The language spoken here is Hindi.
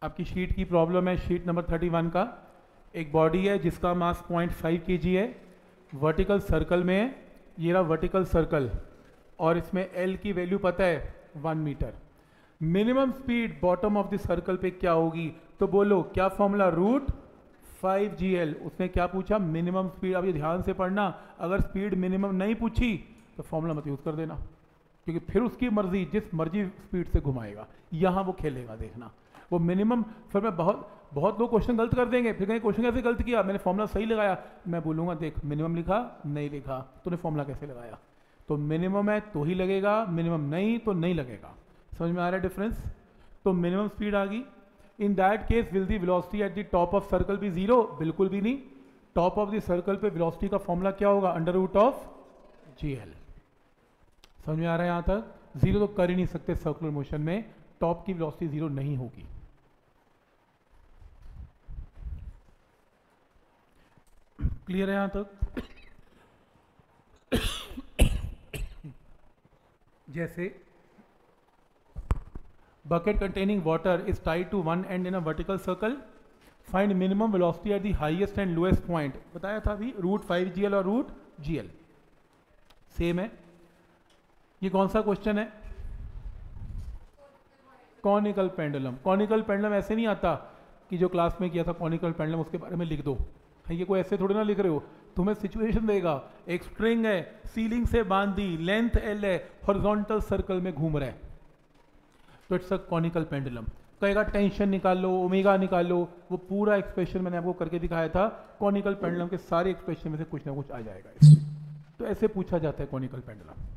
आपकी शीट की प्रॉब्लम है, शीट नंबर 31 का। एक बॉडी है जिसका मास 0.5 kg है, वर्टिकल सर्कल में है, ये रहा वर्टिकल सर्कल, और इसमें L की वैल्यू पता है 1 metre. Minimum speed bottom of the circle पे क्या होगी? तो बोलो क्या फॉर्मूला, √5gl। उसने क्या पूछा? Minimum speed. अब ये ध्यान से पढ़ना, अगर स्पीड मिनिमम नहीं पूछी तो फॉर्मूला मत यूज कर देना, क्योंकि फिर उसकी मर्जी, जिस मर्जी स्पीड से घुमाएगा, यहाँ वो खेलेगा। देखना वो मिनिमम, फिर मैं बहुत लोग क्वेश्चन गलत कर देंगे, फिर कहेंगे क्वेश्चन कैसे गलत किया, मैंने फॉर्मूला सही लगाया। मैं बोलूँगा देख मिनिमम लिखा नहीं लिखा, तूने फॉर्मूला कैसे लगाया? तो मिनिमम है तो ही लगेगा, मिनिमम नहीं तो नहीं लगेगा। समझ में आ रहा है डिफरेंस? तो मिनिमम स्पीड आ गई। In that case will the velocity at the top of circle भी जीरो? बिल्कुल भी नहीं। टॉप ऑफ द सर्कल पे वेलोसिटी का फॉर्मूला क्या होगा? √GL। समझ में आ रहा है? यहां तक जीरो तो कर ही नहीं सकते सर्कुलर मोशन में, टॉप की वेलोसिटी जीरो नहीं होगी। क्लियर है यहां तक? जैसे bucket containing water is tied to one end in a vertical circle, find minimum velocity at the highest and lowest point। बताया था अभी, √5gl और √gl सेम है। ये कौन सा क्वेश्चन है? Conical pendulum. कॉनिकल पेंडुलम ऐसे नहीं आता कि जो क्लास में किया था कॉनिकल पेंडुलम उसके बारे में लिख दो। ये कोई ऐसे थोड़ी ना लिख रहे हो, तुम्हें सिचुएशन देगा। एक स्ट्रिंग है, सीलिंग से बांध दी, लेंथ L है, हॉरिजॉन्टल सर्कल में घूम रहा है, तो इट्स अ कॉनिकल पेंडुलम। कहेगा टेंशन निकाल लो, ओमेगा निकाल लो, वो पूरा एक्सप्रेशन मैंने आपको करके दिखाया था। कॉनिकल पेंडुलम के सारे एक्सप्रेशन में से कुछ ना कुछ आ जाएगा। तो ऐसे पूछा जाता है कॉनिकल पेंडुलम।